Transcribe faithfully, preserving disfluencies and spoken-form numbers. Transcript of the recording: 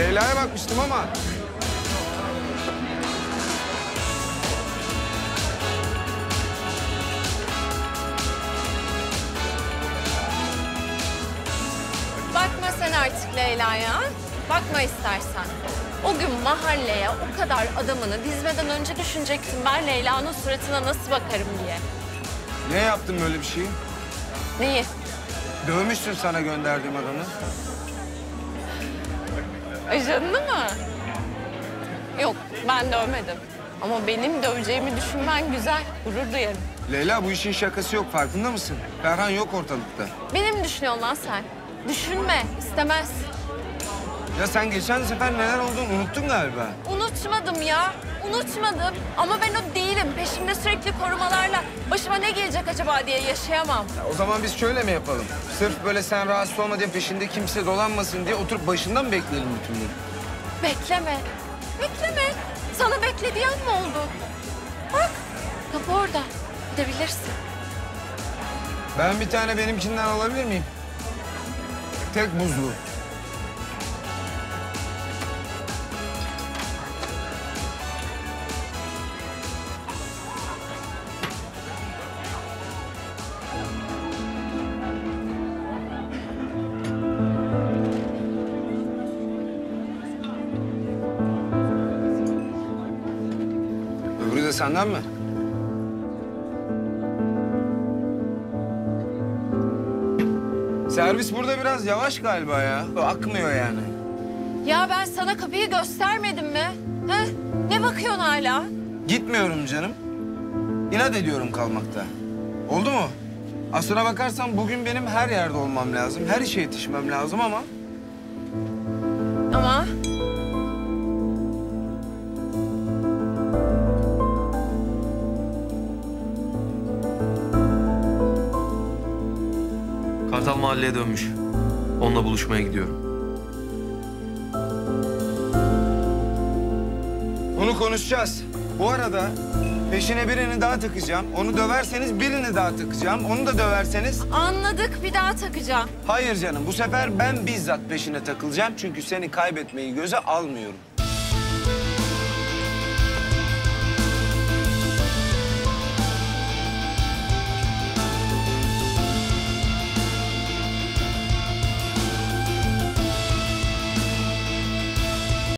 Leyla'ya bakmıştım ama. Bakma sen artık Leyla'ya. Bakma istersen. O gün mahalleye o kadar adamını dizmeden önce düşünecektin ben Leyla'nın suratına nasıl bakarım diye. Niye yaptın böyle bir şeyi? Neyi? Dövmüşsün sana gönderdiğim adamı. Ajanını mı? Yok, ben dövmedim. Ama benim döveceğimi düşünmen güzel, gurur duyarım. Leyla, bu işin şakası yok, farkında mısın? Ferhan yok ortalıkta. Beni mi düşünüyorsun lan sen? Düşünme, istemez. Ya sen geçen sefer neler olduğunu unuttun galiba. Unutmadım ya, unutmadım. Ama ben o değilim. Peşimde sürekli korumalarla başıma ne gelecek acaba diye yaşayamam. Ya o zaman biz şöyle mi yapalım? Sırf böyle sen rahatsız olma diye, peşinde kimse dolanmasın diye oturup başından mı bekleyelim bütün gün? Bekleme, bekleme. Sana bekle diyen mi oldu? Bak, kapı orada. Gidebilirsin. Ben bir tane benimkinden alabilir miyim? Tek buzlu. Öbürü de senden mi? Servis burada biraz yavaş galiba ya. Akmıyor yani. Ya ben sana kapıyı göstermedim mi? He? Ne bakıyorsun hala? Gitmiyorum canım. İnat ediyorum kalmakta. Oldu mu? Aslına bakarsan bugün benim her yerde olmam lazım. Her işe yetişmem lazım ama... Ama Kartal mahalleye dönmüş. Onunla buluşmaya gidiyorum. Onu konuşacağız. Bu arada peşine birini daha takacağım. Onu döverseniz birini daha takacağım. Onu da döverseniz... anladık, bir daha takacağım. Hayır canım, bu sefer ben bizzat peşine takılacağım. Çünkü seni kaybetmeyi göze almıyorum.